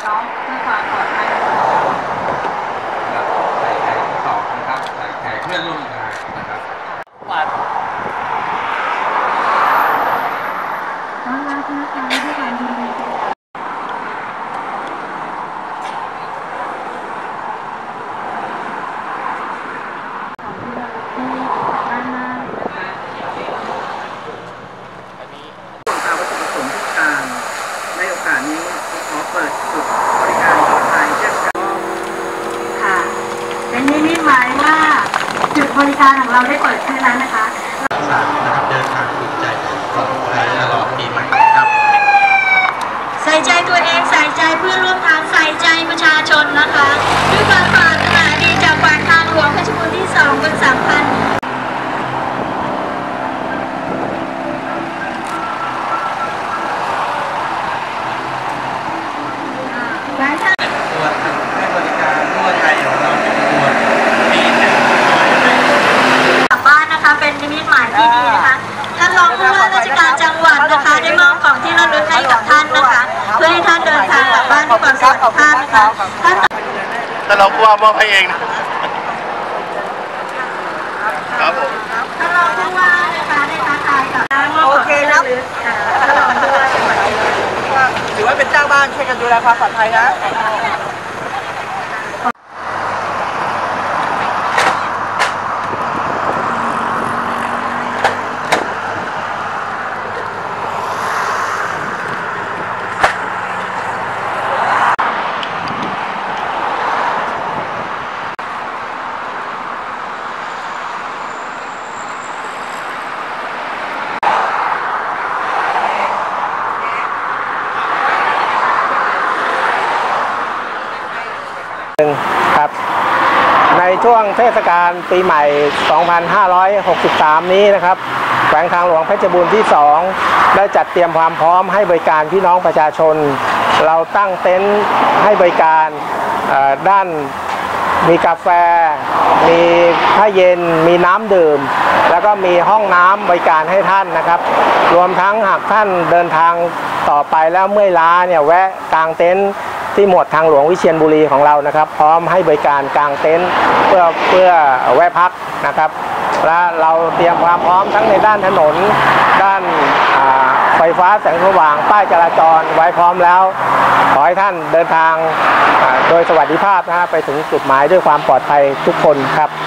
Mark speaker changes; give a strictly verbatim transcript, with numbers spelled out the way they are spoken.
Speaker 1: เนาะเพื่อความปลอดภัย
Speaker 2: ใส่แขกสองนะครับใส่แขกเพื่อนร่วมงานนะครับ
Speaker 1: ต้อนรับนะคะด้วยความยินดี
Speaker 3: ในโอกาสนี้ขอเปิดจุดบริการปลอดภัยเช่นกัน
Speaker 1: ค่ะเป็นนิมิตหมายว่าจุดบริการของเราได้เปิดขึ้นแล้วนะคะ
Speaker 2: สามนะครับเดินทางถูกใจปลอดภัยตลอดปีใหม่ครับ
Speaker 1: ใส่ใจตัวเองใส่ใจเพื่อนร่วมทางใส่ใจประชาชนนะคะด้วยความปรารถนาดีจากแขวงทางหลวงเพชรบูรณ์ที่สองเป็นสำคัญ
Speaker 2: ตัวให้บริการทั่วไทยของเราเป็นตัวปีหนึ่ง
Speaker 1: กลับบ้านนะคะเป็นนิมิตหมายที่ดีนะคะท่านรองผู้ว่าราชการจังหวัดนะคะได้มอบของที่ระลึกให้กับท่านนะคะเพื่อให้ท่านเดินทางกลับบ้านด้วยความสวัสดิภาพนะคะท่าน
Speaker 2: แต่เรากลัวมอบให้เองนะครับผม
Speaker 1: ท่านรองผู้ว่านะคะได้ท้าทายกับ
Speaker 3: โอเคครับถือว่าเป็นเจ้าบ้านช่วยกันดูแลความปลอดภัยนะ
Speaker 4: ครับในช่วงเทศกาลปีใหม่ สองพันห้าร้อยหกสิบสาม นี้นะครับแขวงทางหลวงเพชรบูรณ์ที่สองได้จัดเตรียมความพร้อมให้บริการพี่น้องประชาชนเราตั้งเต็นท์ให้บริการด้านมีกาแฟมีผ้าเย็นมีน้ำดื่มแล้วก็มีห้องน้ำบริการให้ท่านนะครับรวมทั้งหากท่านเดินทางต่อไปแล้วเมื่อยล้าเนี่ยแวะกางเต็นท์ที่หมวดทางหลวงวิเชียรบุรีของเรานะครับพร้อมให้บริการกางเต็นท์เพื่อเพื่อแวะพักนะครับและเราเตรียมความพร้อมทั้งในด้านถนนด้านไฟฟ้าแสงสว่างป้ายจราจรไว้พร้อมแล้วขอให้ท่านเดินทางโดยสวัสดิภาพนะฮะไปถึงจุดหมายด้วยความปลอดภัยทุกคนครับ